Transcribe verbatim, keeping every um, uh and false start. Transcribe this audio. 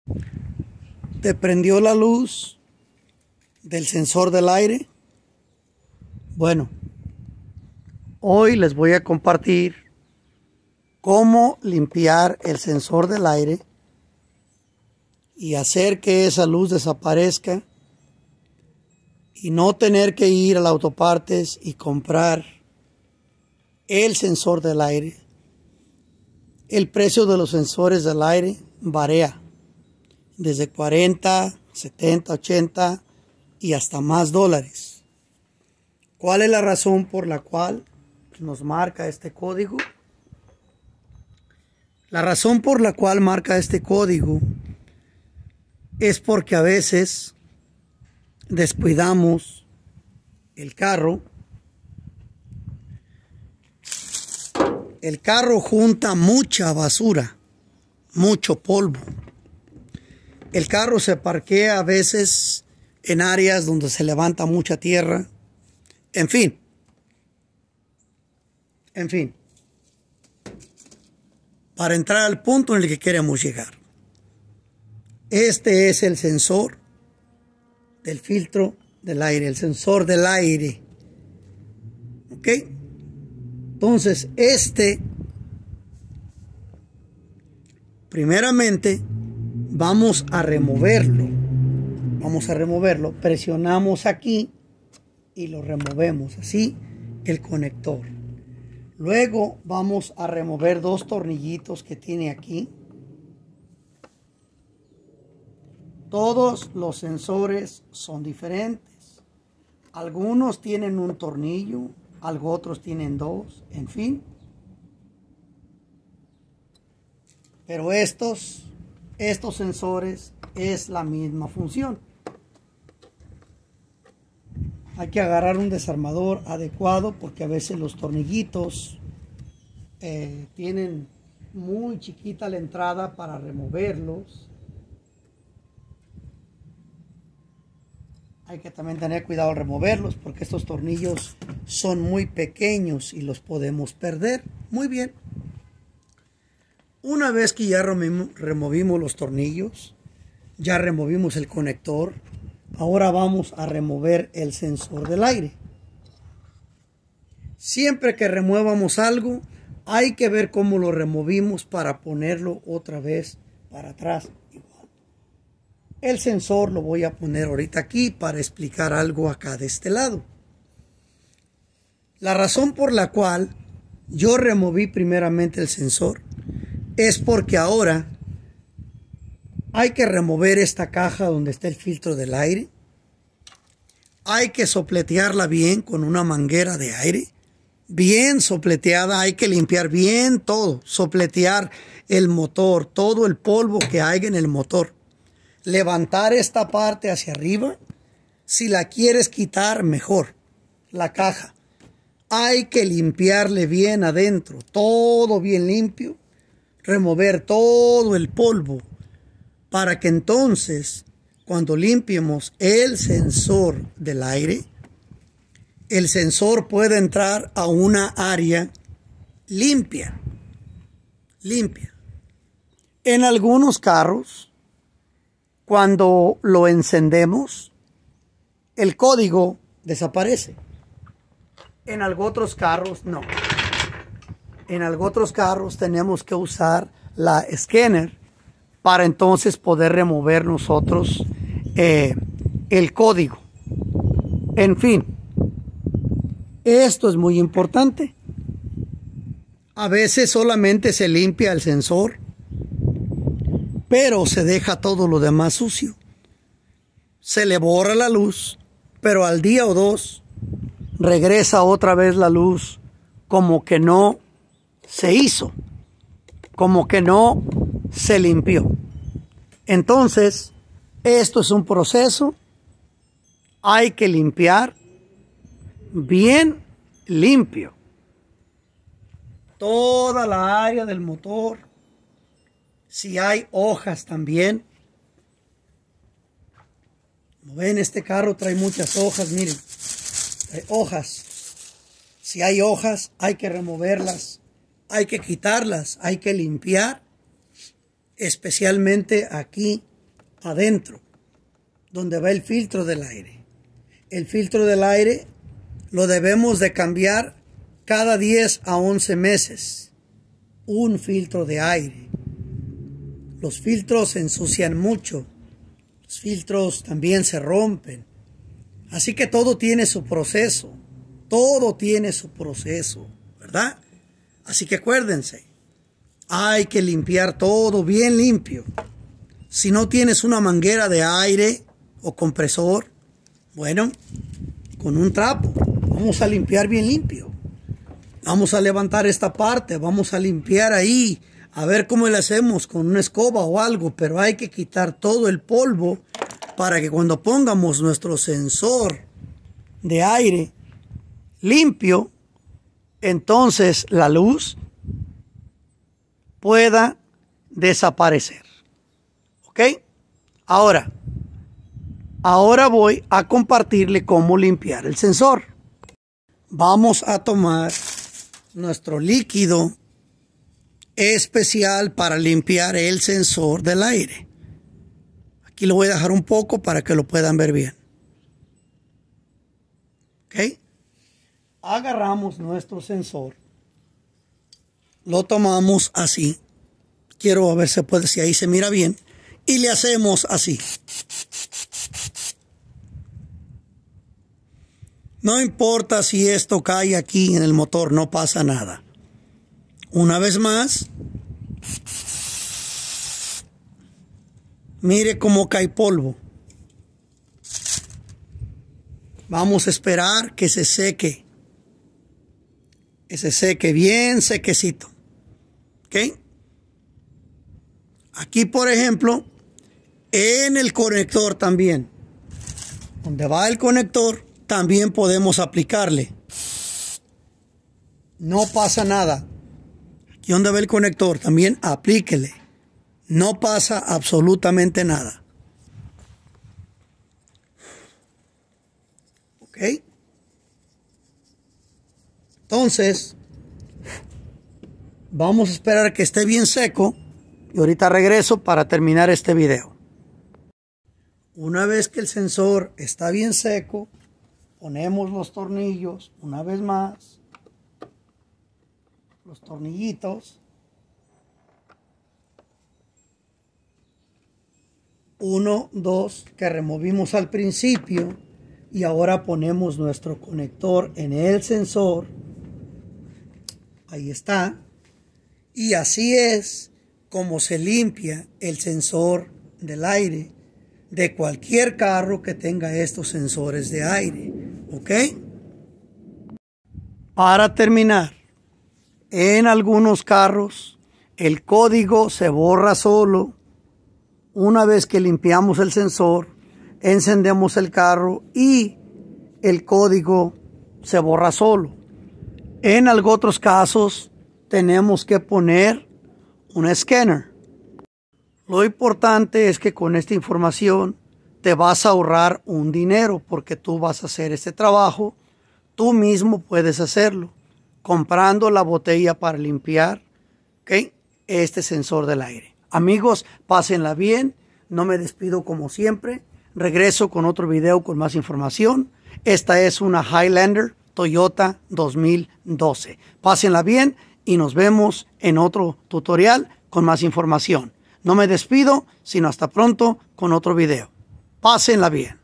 ¿Te prendió la luz del sensor del aire? Bueno, hoy les voy a compartir cómo limpiar el sensor del aire y hacer que esa luz desaparezca y no tener que ir al autopartes y comprar el sensor del aire. El precio de los sensores del aire varía desde cuarenta, setenta, ochenta y hasta más dólares. ¿Cuál es la razón por la cual nos marca este código? La razón por la cual marca este código es porque a veces descuidamos el carro. El carro junta mucha basura, mucho polvo. El carro se parquea a veces en áreas donde se levanta mucha tierra. En fin. En fin. Para entrar al punto en el que queremos llegar. Este es el sensor del filtro del aire, el sensor del aire. ¿Ok? Entonces, este, primeramente, vamos a removerlo. Vamos a removerlo. Presionamos aquí y lo removemos. Así, el conector. Luego vamos a remover dos tornillitos que tiene aquí. Todos los sensores son diferentes. Algunos tienen un tornillo, algo otros tienen dos, en fin. Pero estos, estos sensores es la misma función. Hay que agarrar un desarmador adecuado porque a veces los tornillitos eh, tienen muy chiquita la entrada para removerlos. Hay que también tener cuidado al removerlos porque estos tornillos son muy pequeños y los podemos perder. Muy bien. Una vez que ya removimos los tornillos, ya removimos el conector, ahora vamos a remover el sensor del aire. Siempre que removamos algo, hay que ver cómo lo removimos para ponerlo otra vez para atrás. El sensor lo voy a poner ahorita aquí para explicar algo acá de este lado. La razón por la cual yo removí primeramente el sensor es porque ahora hay que remover esta caja donde está el filtro del aire. Hay que sopletearla bien con una manguera de aire. Bien sopleteada, hay que limpiar bien todo. Sopletear el motor, todo el polvo que hay en el motor. Levantar esta parte hacia arriba. Si la quieres quitar, mejor. La caja. Hay que limpiarle bien adentro. Todo bien limpio. Remover todo el polvo. Para que entonces, cuando limpiemos el sensor del aire, el sensor pueda entrar a una área limpia. Limpia. En algunos carros, cuando lo encendemos, el código desaparece. En algunos otros carros, no. En algunos otros carros tenemos que usar la escáner para entonces poder remover nosotros eh, el código. En fin, esto es muy importante. A veces solamente se limpia el sensor, pero se deja todo lo demás sucio. Se le borra la luz, pero al día o dos regresa otra vez la luz como que no se hizo, como que no se limpió. Entonces, esto es un proceso. Hay que limpiar bien limpio toda la área del motor. Si hay hojas también. Como ven, este carro trae muchas hojas, miren. Trae hojas. Si hay hojas, hay que removerlas. Hay que quitarlas. Hay que limpiar. Especialmente aquí adentro, donde va el filtro del aire. El filtro del aire lo debemos de cambiar cada diez a once meses. Un filtro de aire. Los filtros se ensucian mucho. Los filtros también se rompen. Así que todo tiene su proceso. Todo tiene su proceso, ¿verdad? Así que acuérdense, hay que limpiar todo bien limpio. Si no tienes una manguera de aire o compresor, bueno, con un trapo vamos a limpiar bien limpio. Vamos a levantar esta parte, vamos a limpiar ahí, a ver cómo le hacemos con una escoba o algo, pero hay que quitar todo el polvo para que cuando pongamos nuestro sensor de aire limpio, entonces la luz pueda desaparecer. ¿Ok? Ahora, ahora voy a compartirle cómo limpiar el sensor. Vamos a tomar nuestro líquido especial para limpiar el sensor del aire. Aquí lo voy a dejar un poco para que lo puedan ver bien. ¿Ok? Agarramos nuestro sensor. Lo tomamos así. Quiero ver si puede, si ahí se mira bien. Y le hacemos así. No importa si esto cae aquí en el motor, no pasa nada. Una vez más. Mire cómo cae polvo. Vamos a esperar que se seque. Que se seque bien sequecito. ¿Ok? Aquí, por ejemplo, en el conector también. Donde va el conector, también podemos aplicarle. No pasa nada. Aquí donde va el conector, también aplíquele. No pasa absolutamente nada. ¿Ok? Entonces, vamos a esperar que esté bien seco. Y ahorita regreso para terminar este video. Una vez que el sensor está bien seco, ponemos los tornillos una vez más. Los tornillitos. Uno, dos, que removimos al principio. Y ahora ponemos nuestro conector en el sensor. Ahí está. Y así es como se limpia el sensor del aire de cualquier carro que tenga estos sensores de aire. ¿Ok? Para terminar, en algunos carros el código se borra solo. Una vez que limpiamos el sensor, encendemos el carro y el código se borra solo. En algunos otros casos tenemos que poner un escáner. Lo importante es que con esta información te vas a ahorrar un dinero porque tú vas a hacer este trabajo. Tú mismo puedes hacerlo comprando la botella para limpiar, ¿okay?, este sensor del aire. Amigos, pásenla bien. No me despido como siempre. Regreso con otro video con más información. Esta es una Highlander Toyota dos mil doce. Pásenla bien y nos vemos en otro tutorial con más información. No me despido, sino hasta pronto con otro video. Pásenla bien.